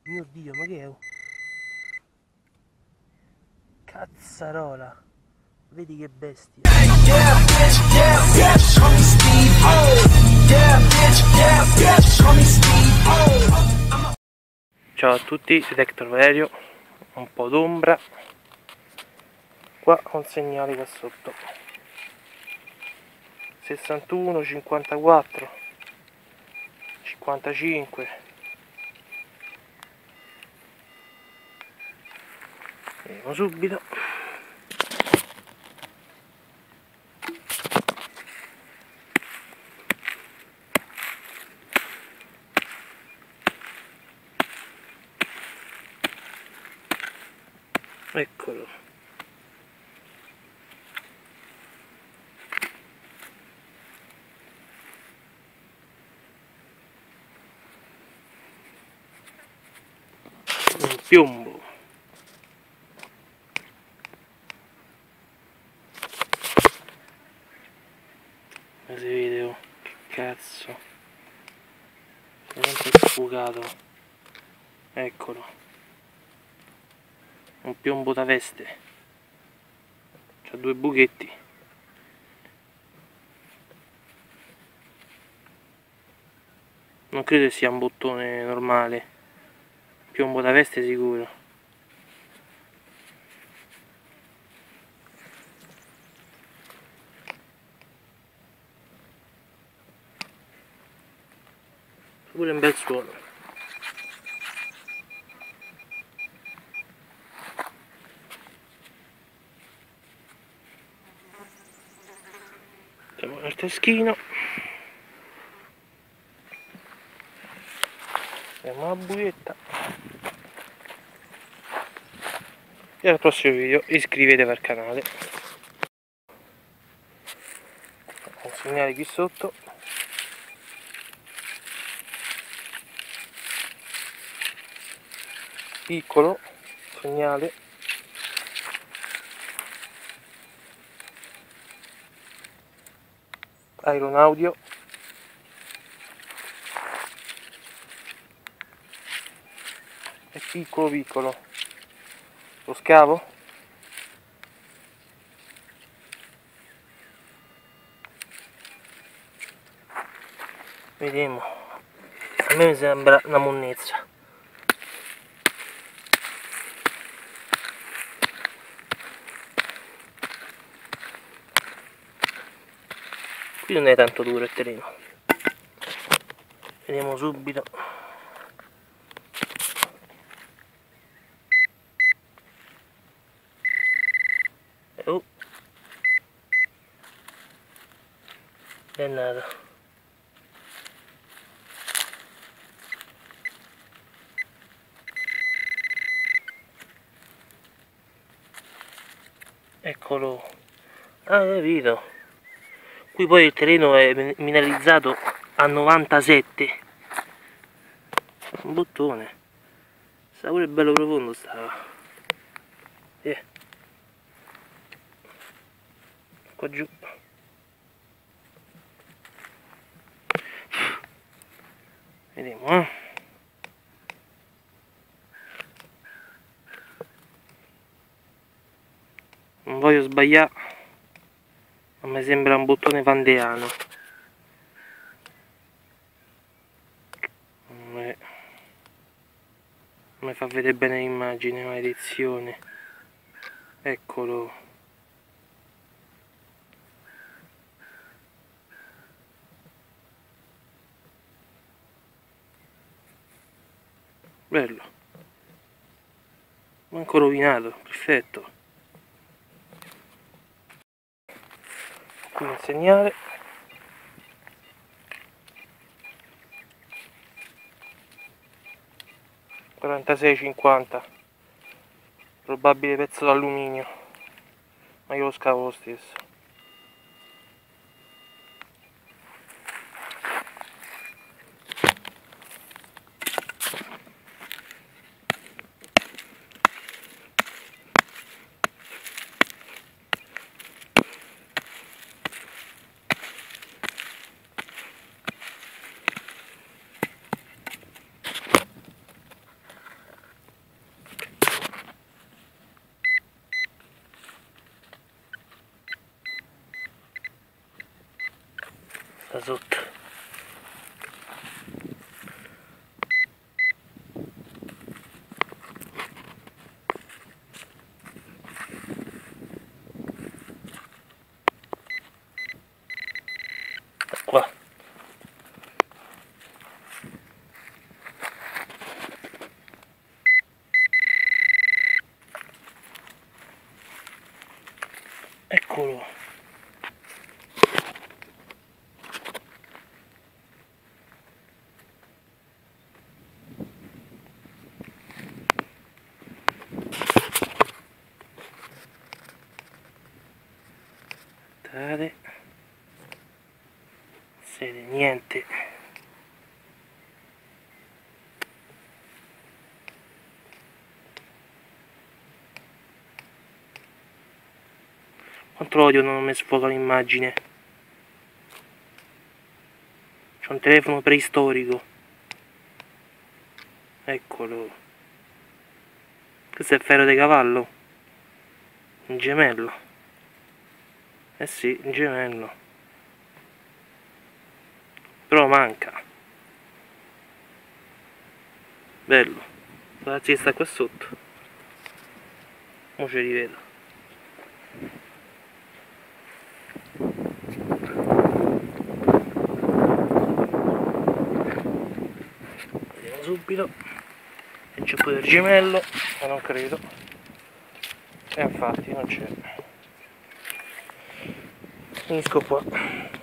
Mio Dio, ma che è? Cazzarola. Vedi che bestia. Ciao a tutti, Detector Valerio. Un po' d'ombra. Qua ho un segnale qua sotto. 61, 54, 55. Vediamo subito. Eccolo. Un piombo. Come si vede, oh, che cazzo. È sempre sfugato. Eccolo. Un piombo da veste. C'ha due buchetti. Non credo sia un bottone normale. Piombo da veste sicuro. Pure un bel suono. Siamo nel teschino. Siamo alla buietta. E al prossimo video iscrivetevi al canale. Un segnale qui sotto. Piccolo segnale. Iron Audio. E piccolo piccolo. Lo scavo. Vediamo. A me mi sembra una monnezza. Qui non è tanto duro il terreno. Vediamo subito. Oh, dannato. Eccolo. Ah, capito. Qui poi il terreno è mineralizzato a 97. Un bottone. Sta pure bello profondo stava. Qua giù. Vediamo, Non voglio sbagliare, ma mi sembra un bottone vandeano. Non mi fa vedere bene l'immagine, maledizione. Eccolo. Bello. Manco rovinato, perfetto. Qui un segnale. (46,50). Probabile pezzo d'alluminio, ma io lo scavo lo stesso. da sotto. Qua. Eccolo. Sede, niente. Quanto odio non ho messo fuoco all'immagine. C'è un telefono preistorico. Eccolo. Questo è ferro di cavallo. Un gemello. Eh sì, un gemello. Però manca. Bello. Guardate che sta qua sotto. Mo ci rivedo. Vediamo subito. E c'è pure il gemello, ma non credo. E infatti non c'è. Finisco qua.